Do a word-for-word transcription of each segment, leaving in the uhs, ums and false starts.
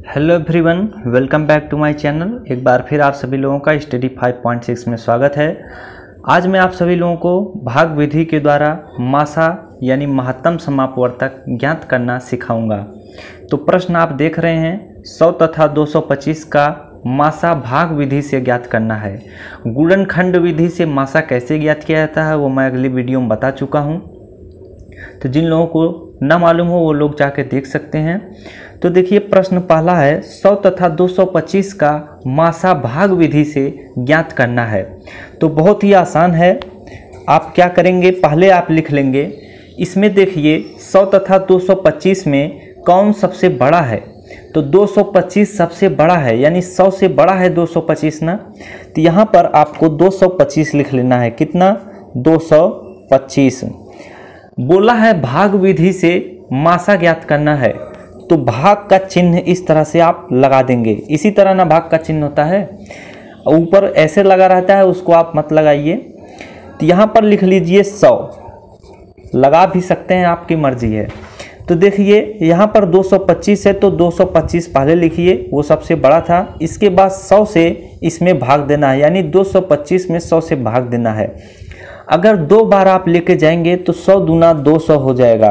Hello everyone, welcome back to my channel. एक बार फिर आप सभी लोगों का स्टडी फाइव पॉइंट सिक्स में स्वागत है। आज मैं आप सभी लोगों को भाग विधि के द्वारा मासा यानी महत्तम समापवर्तक ज्ञात करना सिखाऊंगा। तो प्रश्न आप देख रहे हैं, सौ तथा दो सौ पच्चीस का मासा भाग विधि से ज्ञात करना है। गुणनखंड विधि से मासा कैसे ज्ञात किया जाता है वो मैं अगली वीडियो में बता चुका हूँ, तो जिन लोगों को ना मालूम हो वो लोग जाके देख सकते हैं। तो देखिए, प्रश्न पहला है, सौ तथा दो सौ पच्चीस का मासा भाग विधि से ज्ञात करना है। तो बहुत ही आसान है। आप क्या करेंगे, पहले आप लिख लेंगे। इसमें देखिए, सौ तथा दो सौ पच्चीस में कौन सबसे बड़ा है, तो दो सौ पच्चीस सबसे बड़ा है, यानी सौ से बड़ा है दो सौ पच्चीस ना। तो यहाँ पर आपको दो सौ पच्चीस लिख लेना है। कितना? दो सौ पच्चीस। बोला है भाग विधि से मासा ज्ञात करना है, तो भाग का चिन्ह इस तरह से आप लगा देंगे। इसी तरह ना भाग का चिन्ह होता है, ऊपर ऐसे लगा रहता है, उसको आप मत लगाइए। तो यहाँ पर लिख लीजिए सौ, लगा भी सकते हैं, आपकी मर्जी है। तो देखिए यहाँ पर दो सौ पच्चीस है, तो दो सौ पच्चीस पहले लिखिए, वो सबसे बड़ा था। इसके बाद सौ से इसमें भाग देना है, यानी दो सौ पच्चीस में सौ से भाग देना है। अगर दो बार आप लेके जाएंगे तो सौ दूना दो सौ हो जाएगा।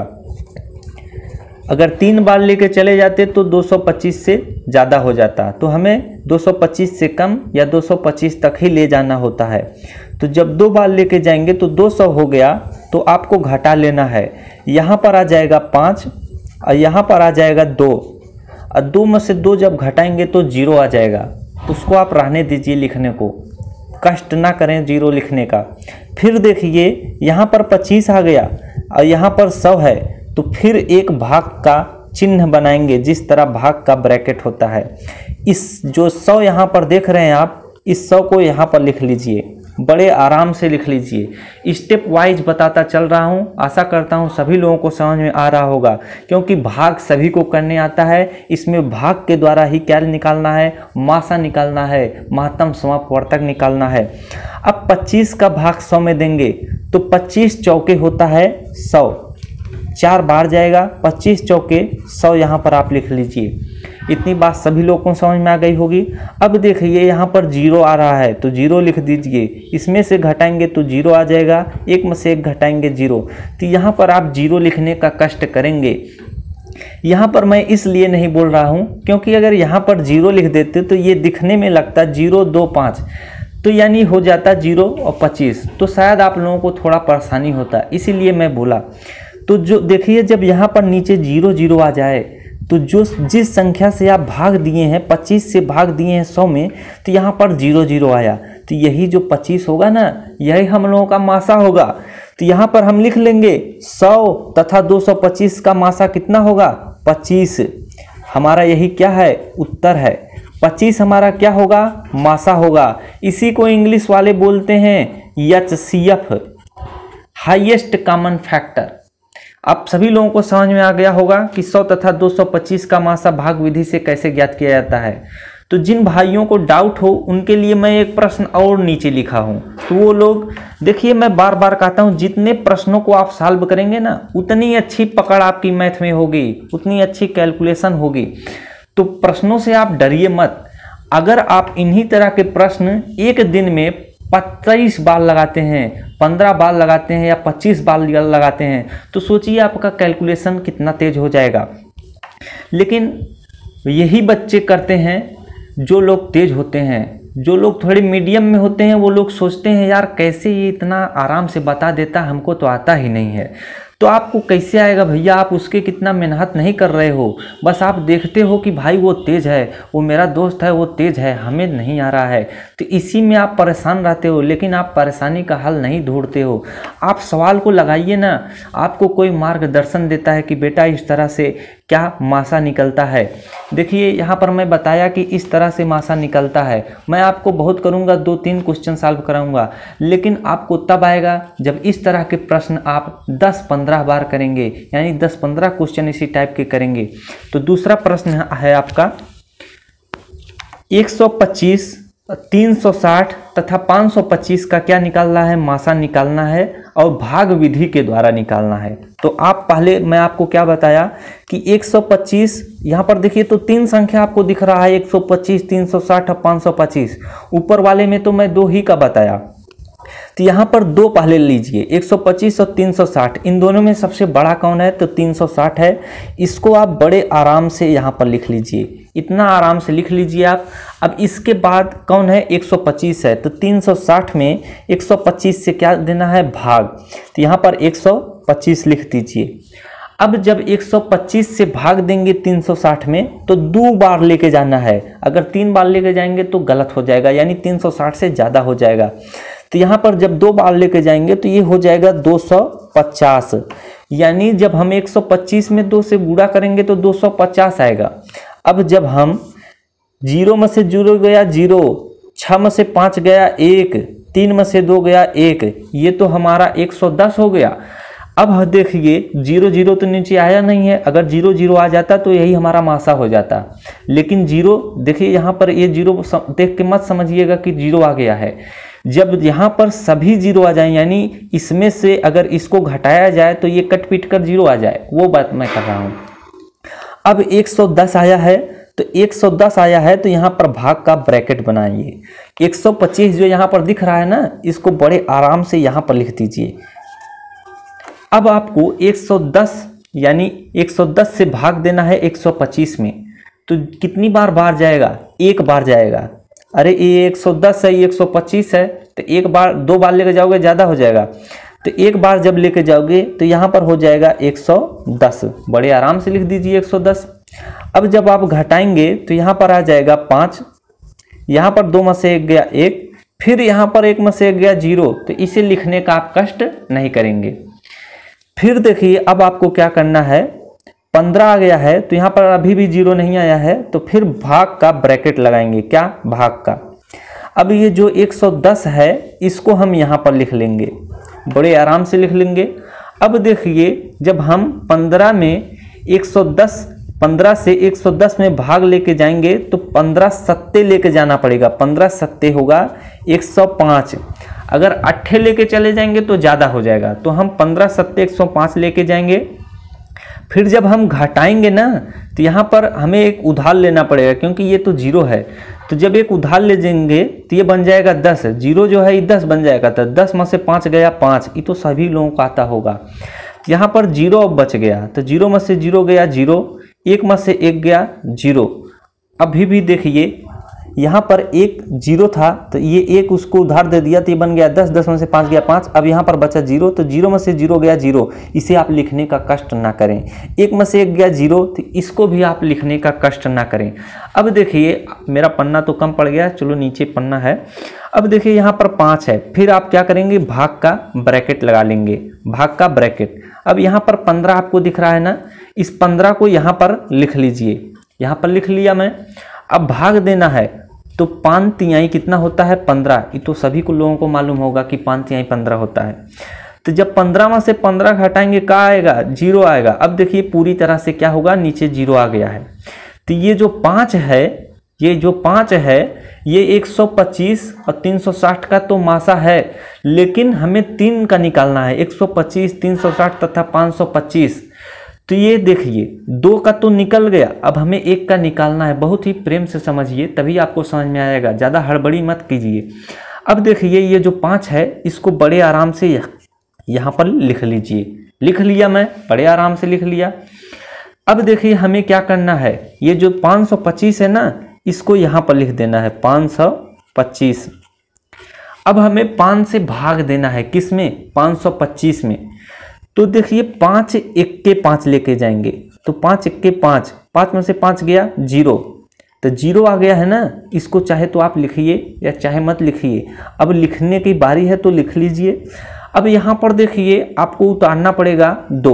अगर तीन बार लेके चले जाते तो दो सौ पच्चीस से ज़्यादा हो जाता, तो हमें दो सौ पच्चीस से कम या दो सौ पच्चीस तक ही ले जाना होता है। तो जब दो बार लेके जाएंगे तो दो सौ हो गया, तो आपको घटा लेना है। यहाँ पर आ जाएगा पाँच और यहाँ पर आ जाएगा दो, और दो में से दो जब घटाएंगे तो जीरो आ जाएगा। उसको आप रहने दीजिए, लिखने को कष्ट ना करें जीरो लिखने का। फिर देखिए यहाँ पर पच्चीस आ गया और यहाँ पर सौ है, तो फिर एक भाग का चिन्ह बनाएंगे, जिस तरह भाग का ब्रैकेट होता है। इस जो सौ यहाँ पर देख रहे हैं आप, इस सौ को यहाँ पर लिख लीजिए, बड़े आराम से लिख लीजिए। स्टेप वाइज बताता चल रहा हूँ, आशा करता हूँ सभी लोगों को समझ में आ रहा होगा, क्योंकि भाग सभी को करने आता है। इसमें भाग के द्वारा ही क्या निकालना है, मासा निकालना है, महत्तम समापवर्तक निकालना है। अब पच्चीस का भाग सौ में देंगे तो पच्चीस चौके होता है सौ, चार बार जाएगा, पच्चीस चौके सौ यहाँ पर आप लिख लीजिए। इतनी बात सभी लोगों को समझ में आ गई होगी। अब देखिए यहाँ पर जीरो आ रहा है, तो जीरो लिख दीजिए। इसमें से घटाएंगे तो जीरो आ जाएगा, एक में से एक घटाएंगे जीरो। तो यहाँ पर आप जीरो लिखने का कष्ट करेंगे। यहाँ पर मैं इसलिए नहीं बोल रहा हूँ क्योंकि अगर यहाँ पर जीरो लिख देते तो ये दिखने में लगता जीरो दो पाँच, तो यानी हो जाता जीरो और पच्चीस, तो शायद आप लोगों को थोड़ा परेशानी होता, इसीलिए मैं बोला। तो जो देखिए, जब यहाँ पर नीचे जीरो जीरो आ जाए तो जो जिस संख्या से आप भाग दिए हैं, पच्चीस से भाग दिए हैं सौ में, तो यहाँ पर जीरो जीरो आया, तो यही जो पच्चीस होगा ना, यही हम लोगों का मासा होगा। तो यहाँ पर हम लिख लेंगे सौ तथा दो सौ पच्चीस का मासा कितना होगा, पच्चीस। हमारा यही क्या है, उत्तर है। पच्चीस हमारा क्या होगा, मासा होगा। इसी को इंग्लिश वाले बोलते हैं H C F, highest common factor. आप सभी लोगों को समझ में आ गया होगा कि सौ तथा दो सौ पच्चीस का मासा भाग विधि से कैसे ज्ञात किया जाता है। तो जिन भाइयों को डाउट हो उनके लिए मैं एक प्रश्न और नीचे लिखा हूँ, तो वो लोग देखिए, मैं बार बार कहता हूँ, जितने प्रश्नों को आप सॉल्व करेंगे ना, उतनी अच्छी पकड़ आपकी मैथ में होगी, उतनी अच्छी कैलकुलेशन होगी। तो प्रश्नों से आप डरिए मत। अगर आप इन्हीं तरह के प्रश्न एक दिन में पच्चीस बार लगाते हैं, पंद्रह बार लगाते हैं या पच्चीस बार लगाते हैं, तो सोचिए आपका कैलकुलेशन कितना तेज हो जाएगा। लेकिन यही बच्चे करते हैं जो लोग तेज होते हैं। जो लोग थोड़े मीडियम में होते हैं वो लोग सोचते हैं, यार कैसे ये इतना आराम से बता देता, हमको तो आता ही नहीं है। तो आपको कैसे आएगा भैया, आप उसके कितना मेहनत नहीं कर रहे हो, बस आप देखते हो कि भाई वो तेज है, वो मेरा दोस्त है, वो तेज है, हमें नहीं आ रहा है, तो इसी में आप परेशान रहते हो। लेकिन आप परेशानी का हल नहीं ढूंढते हो। आप सवाल को लगाइए ना, आपको कोई मार्गदर्शन देता है कि बेटा इस तरह से क्या मासा निकलता है। देखिए यहाँ पर मैं बताया कि इस तरह से मासा निकलता है। मैं आपको बहुत करूँगा, दो तीन क्वेश्चन सॉल्व कराऊंगा, लेकिन आपको तब आएगा जब इस तरह के प्रश्न आप दस पंद्रह बार करेंगे, यानी दस पंद्रह क्वेश्चन इसी टाइप के करेंगे। तो दूसरा प्रश्न है आपका, एक सौ पच्चीस तीन सौ साठ तथा पाँच सौ पच्चीस का क्या निकालना है, मासा निकालना है और भाग विधि के द्वारा निकालना है। तो आप पहले मैं आपको क्या बताया कि एक सौ पच्चीस यहाँ पर देखिए तो तीन संख्या आपको दिख रहा है, एक सौ पच्चीस, तीन सौ साठ और पाँच सौ पच्चीस। ऊपर वाले में तो मैं दो ही का बताया, तो यहाँ पर दो पहले लीजिए, एक सौ पच्चीस और तीन सौ साठ, इन दोनों में सबसे बड़ा कौन है, तो तीन सौ साठ है। इसको आप बड़े आराम से यहाँ पर लिख लीजिए, इतना आराम से लिख लीजिए आप। अब इसके बाद कौन है, एक सौ पच्चीस है, तो तीन सौ साठ में एक सौ पच्चीस से क्या देना है, भाग, तो यहाँ पर एक सौ पच्चीस लिख दीजिए। अब जब एक सौ पच्चीस से भाग देंगे तीन सौ साठ में तो दो बार लेके जाना है, अगर तीन बार लेके जाएंगे तो गलत हो जाएगा, यानी तीन सौ साठ से ज़्यादा हो जाएगा। तो यहाँ पर जब दो बार लेके जाएंगे तो ये हो जाएगा दो सौ पचास, यानी जब हम एक सौ पच्चीस में दो से गुणा करेंगे तो दो सौ पचास आएगा। अब जब हम जीरो में से जीरो गया जीरो, छः में से पाँच गया एक, तीन में से दो गया एक, ये तो हमारा एक सौ दस हो गया। अब देखिए जीरो जीरो तो नीचे आया नहीं है, अगर जीरो जीरो आ जाता तो यही हमारा मासा हो जाता, लेकिन जीरो देखिए यहाँ पर ये जीरो देख के मत समझिएगा कि जीरो आ गया है। जब यहाँ पर सभी जीरो आ जाए, यानी इसमें से अगर इसको घटाया जाए तो ये कट पीट कर जीरो आ जाए, वो बात मैं कर रहा हूँ। अब एक सौ दस आया है, तो एक सौ दस आया है तो यहाँ पर भाग का ब्रैकेट बनाइए। एक सौ पच्चीस जो यहाँ पर दिख रहा है ना, इसको बड़े आराम से यहाँ पर लिख दीजिए। अब आपको एक सौ दस यानी एक सौ दस से भाग देना है एक सौ पच्चीस में, तो कितनी बार बाहर जाएगा, एक बार जाएगा। अरे ये एक सौ दस है, ये एक सौ पच्चीस है, तो एक बार दो बार लेके जाओगे ज़्यादा हो जाएगा, तो एक बार जब लेके जाओगे तो यहाँ पर हो जाएगा एक सौ दस, बड़े आराम से लिख दीजिए एक सौ दस। अब जब आप घटाएंगे तो यहाँ पर आ जाएगा पाँच, यहाँ पर दो में से एक गया एक, फिर यहाँ पर एक में से एक गया जीरो, तो इसे लिखने का आप कष्ट नहीं करेंगे। फिर देखिए अब आपको क्या करना है, पंद्रह आ गया है तो यहाँ पर अभी भी जीरो नहीं आया है, तो फिर भाग का ब्रैकेट लगाएंगे, क्या, भाग का। अब ये जो एक सौ दस है इसको हम यहाँ पर लिख लेंगे, बड़े आराम से लिख लेंगे। अब देखिए जब हम पंद्रह में एक सौ दस, पंद्रह से एक सौ दस में भाग लेके जाएंगे तो पंद्रह सत्ते लेके जाना पड़ेगा, पंद्रह सत्ते होगा एक सौ पाँच। अगर अट्ठे लेके चले जाएंगे तो ज़्यादा हो जाएगा, तो हम पंद्रह सत्ते एक सौ पाँच लेके जाएंगे। फिर जब हम घटाएंगे ना तो यहाँ पर हमें एक उधार लेना पड़ेगा, क्योंकि ये तो जीरो है, तो जब एक उधार ले जाएंगे तो ये बन जाएगा दस, जीरो जो है ये दस बन जाएगा, तो दस में से पाँच गया पाँच, ये तो सभी लोगों को आता होगा। तो यहाँ पर जीरो अब बच गया, तो जीरो में से जीरो गया जीरो, एक में से एक गया जीरो। अभी भी देखिए यहाँ पर एक जीरो था तो ये एक उसको उधार दे दिया तो ये बन गया दस, दस में से पाँच गया पाँच। अब यहाँ पर बचा जीरो, तो जीरो में से जीरो गया जीरो, इसे आप लिखने का कष्ट ना करें। एक में से एक गया जीरो, तो इसको भी आप लिखने का कष्ट ना करें। अब देखिए मेरा पन्ना तो कम पड़ गया, चलो नीचे पन्ना है। अब देखिए यहाँ पर पाँच है, फिर आप क्या करेंगे, भाग का ब्रैकेट लगा लेंगे, भाग का ब्रैकेट। अब यहाँ पर पंद्रह आपको दिख रहा है ना, इस पंद्रह को यहाँ पर लिख लीजिए, यहाँ पर लिख लिया मैं। अब भाग देना है तो पाँच तिहाई कितना होता है, पंद्रह, ये तो सभी को लोगों को मालूम होगा कि पाँच तिहाई पंद्रह होता है। तो जब पंद्रह में से पंद्रह घटाएंगे क्या आएगा, जीरो आएगा। अब देखिए पूरी तरह से क्या होगा, नीचे जीरो आ गया है। तो ये जो पाँच है, ये जो पाँच है ये एक सौ पच्चीस और तीन सौ साठ का तो मासा है, लेकिन हमें तीन का निकालना है, एक सौ पच्चीस, तीन सौ साठ तथा पाँच सौ पच्चीस। तो ये देखिए दो का तो निकल गया, अब हमें एक का निकालना है। बहुत ही प्रेम से समझिए तभी आपको समझ में आएगा, ज़्यादा हड़बड़ी मत कीजिए। अब देखिए ये जो पाँच है इसको बड़े आराम से यहाँ पर लिख लीजिए, लिख लिया मैं, बड़े आराम से लिख लिया। अब देखिए हमें क्या करना है, ये जो पाँच सौ पच्चीस है ना इसको यहाँ पर लिख देना है, पाँच सौ पच्चीस। अब हमें पाँच से भाग देना है, किस में, पाँच सौ पच्चीस में। तो देखिए पाँच इक्के पाँच लेके जाएंगे, तो पाँच इक्के पाँच, पाँच में से पाँच गया जीरो, तो जीरो आ गया है ना। इसको चाहे तो आप लिखिए या चाहे मत लिखिए, अब लिखने की बारी है तो लिख लीजिए। अब यहाँ पर देखिए आपको उतारना पड़ेगा दो,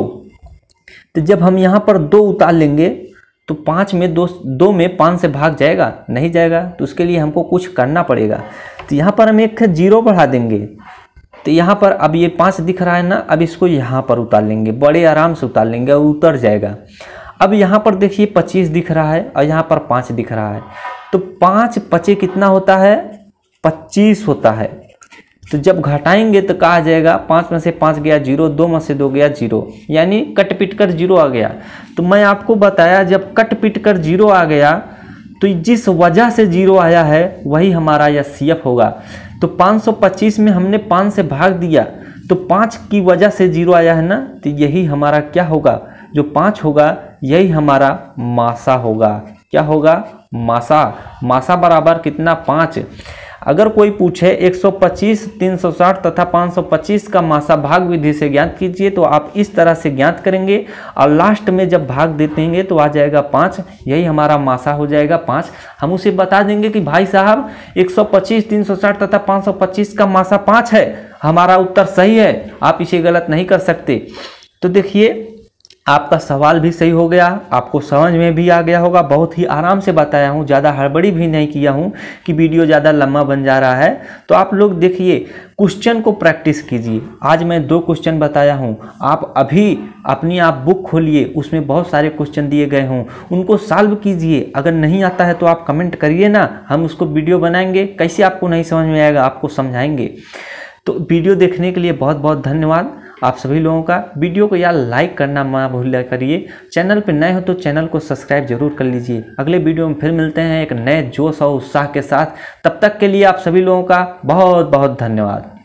तो जब हम यहाँ पर दो उतार लेंगे तो पाँच में दो, दो में पाँच से भाग जाएगा, नहीं जाएगा, तो उसके लिए हमको कुछ करना पड़ेगा। तो यहाँ पर हम एक जीरो बढ़ा देंगे, तो यहाँ पर अब ये पाँच दिख रहा है ना, अब इसको यहाँ पर उतार लेंगे, बड़े आराम से उतार लेंगे और उतर जाएगा। अब यहाँ पर देखिए पच्चीस दिख रहा है और यहाँ पर पाँच दिख रहा है, तो पाँच पचे कितना होता है, पच्चीस होता है। तो जब घटाएंगे तो कहा जाएगा पाँच में से पाँच गया जीरो, दो में से दो गया जीरो, यानी कट पिट कर जीरो आ गया। तो मैं आपको बताया जब कट पिट कर जीरो आ गया तो जिस वजह से जीरो आया है वही हमारा एच सी एफ होगा। तो पाँच सौ पच्चीस में हमने पाँच से भाग दिया तो पाँच की वजह से जीरो आया है ना, तो यही हमारा क्या होगा, जो पाँच होगा यही हमारा मासा होगा। क्या होगा, मासा। मासा बराबर कितना, पाँच। अगर कोई पूछे एक सौ पच्चीस, तीन सौ साठ तथा पाँच सौ पच्चीस का मासा भाग विधि से ज्ञात कीजिए, तो आप इस तरह से ज्ञात करेंगे और लास्ट में जब भाग देते हैं तो आ जाएगा पाँच, यही हमारा मासा हो जाएगा पाँच। हम उसे बता देंगे कि भाई साहब एक सौ पच्चीस, तीन सौ साठ तथा पाँच सौ पच्चीस का मासा पाँच है, हमारा उत्तर सही है, आप इसे गलत नहीं कर सकते। तो देखिए आपका सवाल भी सही हो गया, आपको समझ में भी आ गया होगा। बहुत ही आराम से बताया हूँ, ज़्यादा हड़बड़ी भी नहीं किया हूँ कि वीडियो ज़्यादा लंबा बन जा रहा है। तो आप लोग देखिए क्वेश्चन को प्रैक्टिस कीजिए। आज मैं दो क्वेश्चन बताया हूँ, आप अभी अपनी आप बुक खोलिए, उसमें बहुत सारे क्वेश्चन दिए गए हों, उनको सॉल्व कीजिए। अगर नहीं आता है तो आप कमेंट करिए ना, हम उसको वीडियो बनाएंगे। कैसे आपको नहीं समझ में आएगा, आपको समझाएंगे। तो वीडियो देखने के लिए बहुत बहुत धन्यवाद आप सभी लोगों का। वीडियो को यार लाइक करना मत भूलिया करिए। चैनल पर नए हो तो चैनल को सब्सक्राइब जरूर कर लीजिए। अगले वीडियो में फिर मिलते हैं एक नए जोश और उत्साह के साथ। तब तक के लिए आप सभी लोगों का बहुत बहुत धन्यवाद।